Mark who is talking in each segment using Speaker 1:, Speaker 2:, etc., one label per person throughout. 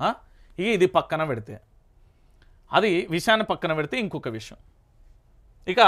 Speaker 1: ఇది పక్కన పెడితే అది విషయాన్ని పక్కన పెడితే ఇంకొక విషయం ఇక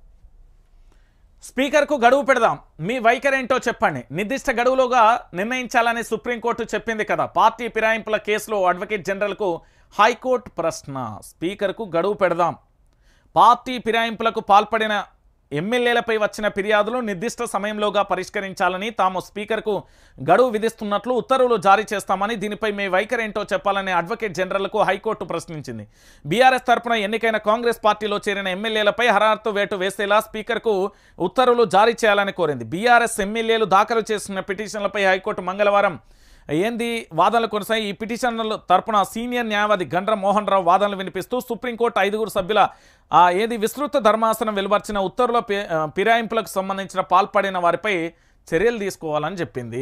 Speaker 1: స్పీకర్కు గడువు పెడదాం మీ వైఖరి ఏంటో చెప్పండి నిర్దిష్ట గడువులోగా నిర్ణయించాలని సుప్రీంకోర్టు చెప్పింది కదా పార్టీ ఫిరాయింపుల కేసులో అడ్వకేట్ జనరల్కు హైకోర్టు ప్రశ్న స్పీకర్కు గడువు పెడదాం పార్టీ ఫిరాయింపులకు పాల్పడిన ఎమ్మెల్యేలపై వచ్చిన ఫిర్యాదులు నిర్దిష్ట సమయంలోగా పరిష్కరించాలని తాము స్పీకర్కు గడువు విధిస్తున్నట్లు ఉత్తర్వులు జారీ చేస్తామని దీనిపై మీ వైఖరి ఏంటో చెప్పాలని అడ్వకేట్ జనరల్కు హైకోర్టు ప్రశ్నించింది బీఆర్ఎస్ తరపున ఎన్నికైన కాంగ్రెస్ పార్టీలో చేరిన ఎమ్మెల్యేలపై హరారతు వేటు వేసేలా స్పీకర్కు ఉత్తర్వులు జారీ చేయాలని కోరింది బీఆర్ఎస్ ఎమ్మెల్యేలు దాఖలు చేసిన పిటిషన్లపై హైకోర్టు మంగళవారం వాదనలు కొనసాగి ఈ పిటిషన్ల తరపున సీనియర్ న్యాయవాది గండ్ర మోహన్ రావు వాదనలు వినిపిస్తూ సుప్రీంకోర్టు 5 సభ్యుల విస్తృత ధర్మాసనం వెలువర్చిన ఉత్తర్వుల ఫిరాయింపులకు సంబంధించిన పాల్పడిన వారిపై చర్యలు తీసుకోవాలని చెప్పింది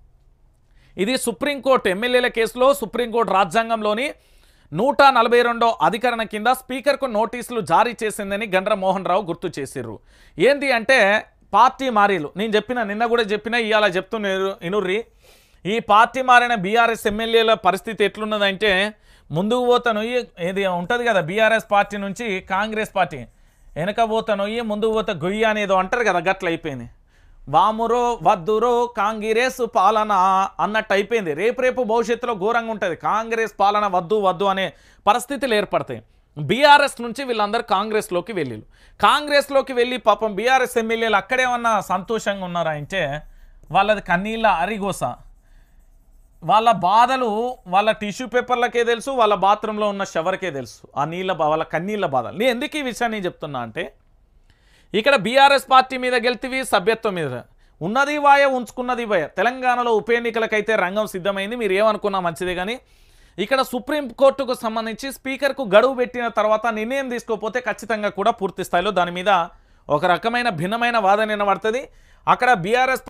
Speaker 1: ఇది సుప్రీంకోర్టు ఎమ్మెల్యేల కేసులో సుప్రీంకోర్టు రాజ్యాంగంలోని 142వ అధికరణ కింద స్పీకర్కు నోటీసులు జారీ చేసిందని గండ్ర మోహన్ రావు గుర్తు చేసిర్రు ఏంటి అంటే పార్టీ మారీలు నేను చెప్పిన నిన్న కూడా చెప్పిన ఇవాళ చెప్తున్నారు ఇనుర్రి ఈ పార్టీ మారిన బీఆర్ఎస్ ఎమ్మెల్యేల పరిస్థితి ఎట్లున్నదంటే ముందుకు పోతనొయ్యి ఇది ఉంటుంది కదా బీఆర్ఎస్ పార్టీ నుంచి కాంగ్రెస్ పార్టీ వెనక పోతనొయ్యి ముందుకు పోత గొయ్యి అనేదో అంటారు కదా గట్ల అయిపోయింది వామురో వద్దురో కాంగ్రెస్ పాలన అన్నట్టు అయిపోయింది రేపు భవిష్యత్తులో ఘోరంగా ఉంటుంది కాంగ్రెస్ పాలన వద్దు అనే పరిస్థితులు ఏర్పడతాయి బీఆర్ఎస్ నుంచి వీళ్ళందరూ కాంగ్రెస్లోకి కాంగ్రెస్లోకి వెళ్ళి పాపం బీఆర్ఎస్ ఎమ్మెల్యేలు అక్కడేమన్నా సంతోషంగా ఉన్నారా అంటే వాళ్ళది కన్నీళ్ళ అరిగోస వాళ్ళ బాధలు వాళ్ళ టిష్యూ పేపర్లకే తెలుసు వాళ్ళ బాత్రూంలో ఉన్న షవర్కే తెలుసు ఆ వాళ్ళ కన్నీళ్ళ బాధలు నేను ఎందుకు ఈ విషయాన్ని చెప్తున్నా అంటే ఇక్కడ బీఆర్ఎస్ పార్టీ మీద గెలితివి సభ్యత్వం మీద ఉన్నది వాయ ఉంచుకున్నది వాయ తెలంగాణలో ఉప ఎన్నికలకైతే రంగం సిద్ధమైంది మీరు ఏమనుకున్నా మంచిదే కానీ ఇక్కడ సుప్రీంకోర్టుకు సంబంధించి స్పీకర్కు గడువు పెట్టిన తర్వాత నిర్ణయం తీసుకోకపోతే ఖచ్చితంగా కూడా పూర్తి స్థాయిలో దాని మీద ఒక రకమైన భిన్నమైన వాదన వినబడుతుంది అక్కడ బీఆర్ఎస్